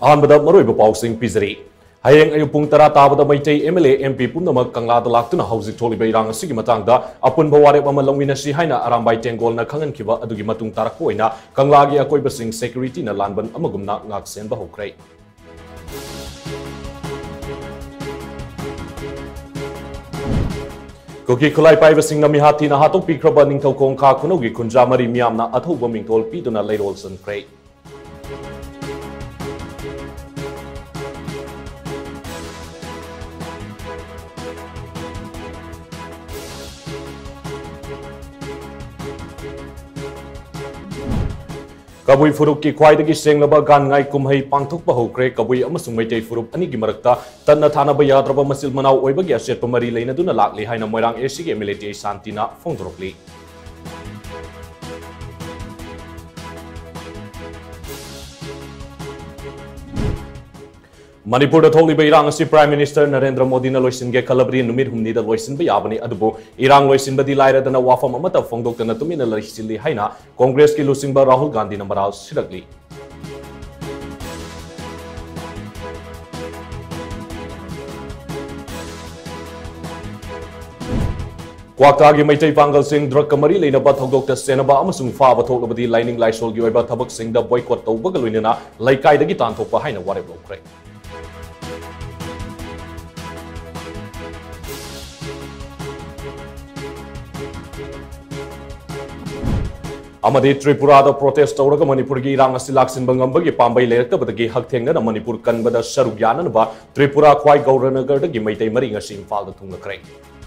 अहमद मरोइब पाउसिंग पिजरी हयेंग अयु पुंग तरा ताबदा Meitei MLA MP पुनमक कंगलादा लाक्तुना हौजिक थोलिबा इरांग असिगी मतंगदा अपुनबा वारेप अमा लौमिनसि हाइना अरामबाई टेंगोलना खंगनखिबा अदुगी मतुंग तारकपा ओइना कंगलागी अकोइबसिंग सेक्युरिटीना लानबन अमगुमना ngaksenba हौख्रै कुकी खुलाई पाइबसिंग मिहाथीना हातोकपिख्रबा निंगथौखोंग खा खुनौगी खुंजा मरी मियामना अथौबा मिंगतोल पीदुना लैरोल सनख्रै कबुई फुरुप की ख्वाइदगी सेंगलबा गानगाई कुमहै पांथोकपा हौख्रे कबुई अमसुंग मैतै फुरुप अनिगी मरक्ता तन्ना थानाबा याद्रबा मसिल मनाव ओइबगी असेटपा मरी लैनदुना लाक्ली हाइना मोइरांग एसीगी एमएलए शांतिना फोंदोरक्ली मणिपुर थोलिबा इरांग असि प्राइम मिनिस्टर नरेंद्र मोदी ना लोइसिनगे खलबरी नुमित हुमनी दा लोइसिनबा याबनी अदुबो इरांग लोइसिनबदी लाइरदना वाफम अमता फोंदोक्तना तुमिना लइसिली हाइना कांग्रेस की लुसिंगबा राहुल गांधी ना मराल सिरकली क्वाक्तागी मैतै पांगल सिंह ड्रग मरी लेनबा थौदोक्ता सेनबा अमसुंग फाबा थोकलबदी लाइनिंग लाइसोलगी ओइबा थबक सिंह दा बॉयकॉट तौबगा लोइनना लैकाइदगी तांथोकपा हाइना वारेप लौख्रै त्रिपुरा प्रोटेस्ट तौर मणिपुर की इरांग लाक्सिनबंगी पांबई लेरक्तबदगी हकथेंगना मणिपुर कनबदा सरुक याननबा त्रिपुरा ख्वाई गौरनगर मैतै मरी इंफाल थुंगख्रै